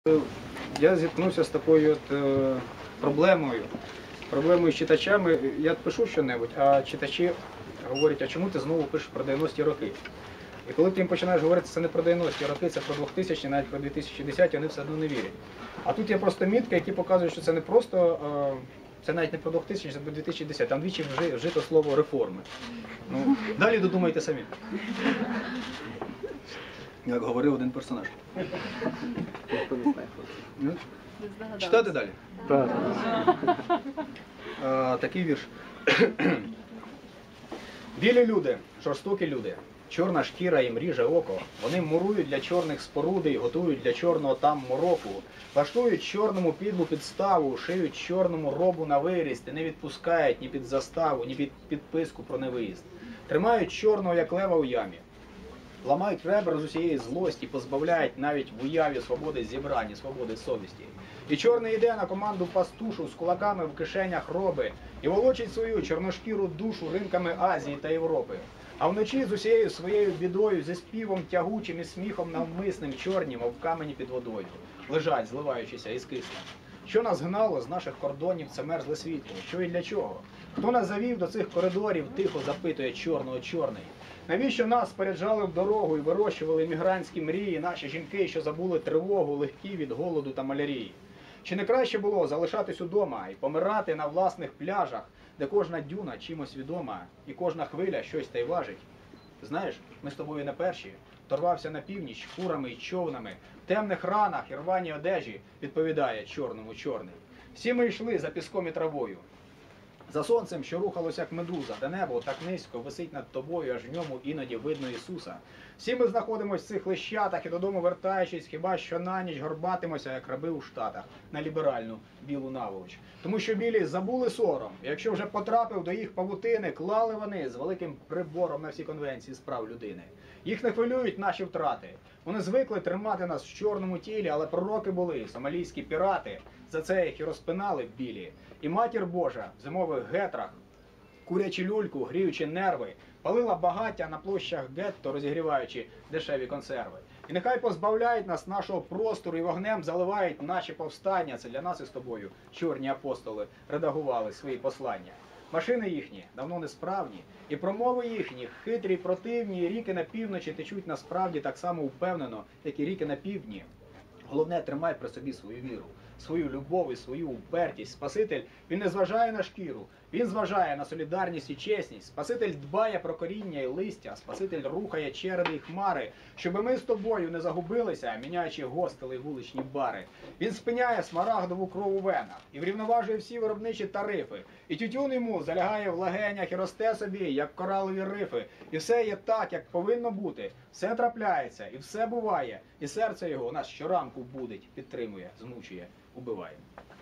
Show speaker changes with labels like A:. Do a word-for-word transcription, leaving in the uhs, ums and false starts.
A: Я зіткнувся з такою от, е, проблемою, проблемою з читачами. Я пишу що-небудь, а читачі говорять, а чому ти знову пишеш про дев'яності роки? І коли ти їм починаєш говорити, це не про дев'яності роки, це про двохтисячні, навіть про дві тисячі десяті, вони все одно не вірять. А тут є просто мітки, які показують, що це не просто, е, це навіть не про двохтисячні, це про дві тисячі десяті, там двічі вже вжито слово реформи. Ну, далі додумайте самі. Як говорив один персонаж. Читати далі?
B: Так.
A: А, такий вірш. Білі люди, жорстокі люди, чорна шкіра їм ріже око, вони мурують для чорних споруди, готують для чорного там мороку, влаштують чорному підлу підставу, шиють чорному робу на виріст і не відпускають ні під заставу, ні під підписку про невиїзд. Тримають чорного, як лева у ямі. Ламають ребра з усієї злості, позбавляють навіть в уяві свободи зібрані, свободи совісті. І чорний йде на команду пастушу з кулаками в кишенях роби і волочить свою чорношкіру душу ринками Азії та Європи. А вночі з усією своєю бідою, зі співом тягучим і сміхом навмисним чорні, мов камені під водою, лежать, зливаючися із киснем. Що нас гнало з наших кордонів, це мерзле світло? Що і для чого? Хто нас завів до цих коридорів, тихо запитує чорного чорний. Навіщо нас споряджали в дорогу і вирощували мігрантські мрії, наші жінки, що забули тривогу, легкі від голоду та малярії? Чи не краще було залишатись удома і помирати на власних пляжах, де кожна дюна чимось відома і кожна хвиля щось та й важить? Знаєш, ми з тобою не перші. Торвався на північ фурами й човнами, в темних ранах і рваній одежі, відповідає чорному чорний. Всі ми йшли за піском і травою, за сонцем, що рухалося, як медуза, де небо так низько висить над тобою, аж в ньому іноді видно Ісуса. Всі ми знаходимося в цих лищатах і додому вертаючись, хіба що на ніч горбатимося, як раби у Штатах, на ліберальну білу наволоч. Тому що білі забули сором, і якщо вже потрапив до їх павутини, клали вони з великим прибором на всі конвенції з прав людини. Їх не хвилюють наші втрати. Вони звикли тримати нас в чорному тілі, але пророки були, сомалійські пірати, за це їх і розпинали в білі. І Матір Божа в зимових гетрах, курячи люльку, гріючи нерви, палила багаття на площах гетто, розігріваючи дешеві консерви. І нехай позбавляють нас нашого простору і вогнем заливають наші повстання. Це для нас із тобою чорні апостоли редагували свої послання. Машини їхні давно несправні, і промови їхні хитрі, противні, і ріки на півночі течуть насправді так само упевнено, як і ріки на півдні. Головне, тримай при собі свою віру, свою любов і свою упертість. Спаситель, він не зважає на шкіру, він зважає на солідарність і чесність. Спаситель дбає про коріння і листя, Спаситель рухає череди і хмари, щоби ми з тобою не загубилися, міняючи гостели й вуличні бари. Він спиняє смарагдову кров у венах і врівноважує всі виробничі тарифи. І тютюн йому залягає в легенях і росте собі, як коралові рифи. І все є так, як повинно бути. Все трапляється і все буває. І серце його нас щоранку будить, підтримує, змучує, убиває.